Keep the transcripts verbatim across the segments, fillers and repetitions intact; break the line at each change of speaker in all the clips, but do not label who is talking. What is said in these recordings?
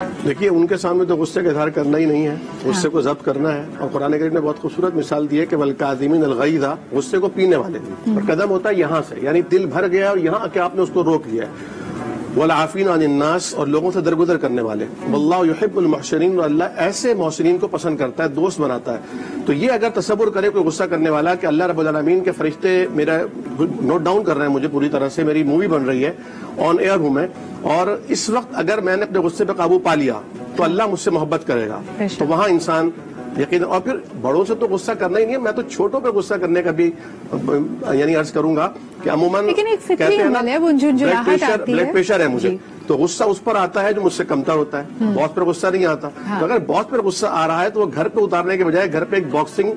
دیکھیے ان کے سامنے تو غصے کا اظہار کرنا ہی نہیں ہے، غصے کو ضبط کرنا ہے، اور قرآن کریم نے بہت خوبصورت مثال دی ہے کہ والکاظمین الغیظ، غصے کو پینے والے، اور قدم ہوتا ہے یہاں سے، یعنی دل بھر گیا اور یہاں کہ آپ نے اس کو روک لیا ہے، والعافین عن الناس، اور لوگوں سے درگزر کرنے والے، واللہ یحب المحسنین، اور اللہ ایسے محسنین کو پسند کرتا ہے، دوست بناتا ہے۔ تو یہ اگر تصور کرے کوئی غصہ کرنے والا کہ اللہ رب العالمین کے فرشتے میرا نوٹ ڈاؤن کر رہے ہیں مجھے پوری طرح سے، میری مووی بن رہی ہے، آن ایئر ہوں میں، اور اس وقت اگر میں نے اپنے غصے پہ قابو پا لیا تو اللہ مجھ سے محبت کرے گا، تو وہاں انسان یقین، اور پھر بڑوں سے تو غصہ کرنا ہی نہیں ہے، میں تو چھوٹوں پہ غصہ کرنے کا بھی یعنی عرض کروں گا کہ عموماً کہتے ہیں نا بلڈ پریشر ہے مجھے، تو غصہ اس پر آتا ہے جو مجھ سے کمتر ہوتا ہے، باس پر غصہ نہیں آتا۔ تو اگر باس پر غصہ آ رہا ہے تو وہ گھر پہ اتارنے کے بجائے گھر پہ ایک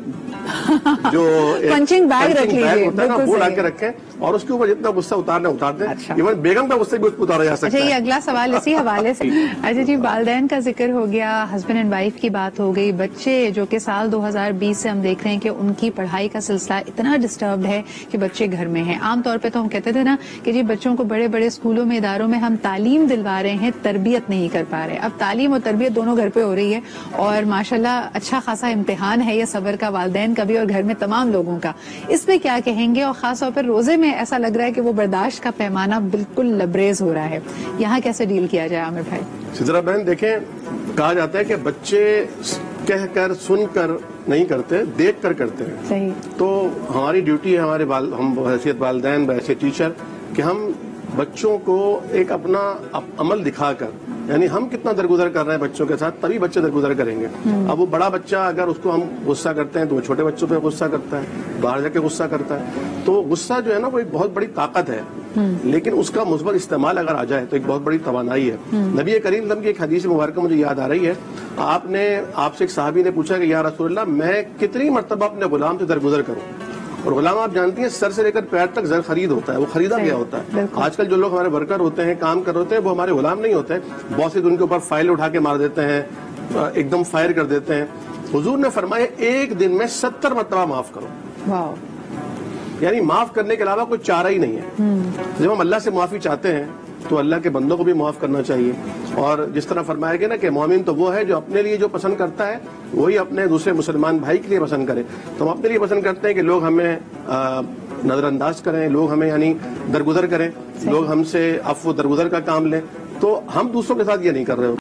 باکسنگ جو
پنچنگ بیگ رکھ لیجیے،
ہوتا ہے نا وہ لا کے رکھیں، اور اس کے اوپر جتنا غصہ اتارنا اتار دیں، ایون بیگم کا غصہ بھی اس پہ اتارا جا سکتا ہے۔
یہ اگلا سوال اسی حوالے سے، اچھا جی، والدین کا ذکر ہو گیا، ہسبینڈ اینڈ وائف کی بات ہو گئی، بچے جو کہ سال دو ہزار بیس سے ہم دیکھ رہے ہیں کہ ان کی پڑھائی کا سلسلہ اتنا ڈسٹربڈ ہے کہ بچے گھر میں ہیں۔ عام طور پہ تو ہم کہتے تھے نا کہ جی بچوں کو بڑے بڑے اسکولوں میں، اداروں میں ہم تعلیم دلوا رہے ہیں، تربیت نہیں کر پا رہے۔ اب تعلیم اور تربیت دونوں گھر پہ ہو رہی ہے، اور ماشاءاللہ اچھا خاصا امتحان ہے یہ صبر کا، والدین کا بھی اور گھر میں تمام لوگوں کا۔ اس میں کیا کہیں گے؟ اور خاص طور پر روزے میں ایسا لگ رہا ہے کہ وہ برداشت کا پیمانہ بالکل لبریز ہو رہا ہے، یہاں کیسے ڈیل کیا جائے عامر بھائی؟
سدرا بہن دیکھیں، کہا جاتا ہے کہ بچے کہہ کر سن کر نہیں کرتے، دیکھ کر کرتے ہیں۔
صحیح۔ تو
ہماری ڈیوٹی ہے، ہمارے ہم بحیثیت والدین، بحیثیت ٹیچر، کہ ہم بچوں کو ایک اپنا عمل دکھا کر، یعنی ہم کتنا درگزر کر رہے ہیں بچوں کے ساتھ، تبھی بچے درگزر کریں گے۔ اب وہ بڑا بچہ اگر اس کو ہم غصہ کرتے ہیں تو وہ چھوٹے بچوں پہ غصہ کرتا ہے، باہر جا کے غصہ کرتا ہے۔ تو غصہ جو ہے نا وہ ایک بہت بڑی طاقت ہے، لیکن اس کا مثبت استعمال اگر آ جائے تو ایک بہت بڑی توانائی ہے۔ نبی کریم صلی اللہ علیہ وسلم کی ایک حدیث مبارکہ مجھے یاد آ رہی ہے، آپ نے آپ سے ایک صحابی نے پوچھا کہ یا رسول اللہ میں کتنی مرتبہ اپنے غلام سے درگزر کروں؟ اور غلام آپ جانتی ہیں سر سے لے کر پیر تک زر خرید ہوتا ہے، وہ خریدا گیا ہوتا ہے۔ آج کل جو لوگ ہمارے ورکر ہوتے ہیں، کام کر ہوتے ہیں، وہ ہمارے غلام نہیں ہوتے، باس ان کے اوپر فائل اٹھا کے مار دیتے ہیں، ایک دم فائر کر دیتے ہیں۔ حضور نے فرمایا ایک دن میں ستر مرتبہ معاف کرو، یعنی معاف کرنے کے علاوہ کوئی چارہ ہی نہیں ہے۔ جب ہم اللہ سے معافی چاہتے ہیں تو اللہ کے بندوں کو بھی معاف کرنا چاہیے، اور جس طرح فرمایا گیا نا کہ مومن تو وہ ہے جو اپنے لیے جو پسند کرتا ہے وہی اپنے دوسرے مسلمان بھائی کے لیے پسند کرے۔ تو ہم اپنے لیے پسند کرتے ہیں کہ لوگ ہمیں نظر انداز کریں، لوگ ہمیں یعنی درگزر کریں، لوگ ہم سے عفو درگزر کا کام لیں، تو ہم دوسروں کے ساتھ یہ نہیں کر رہے ہوتے۔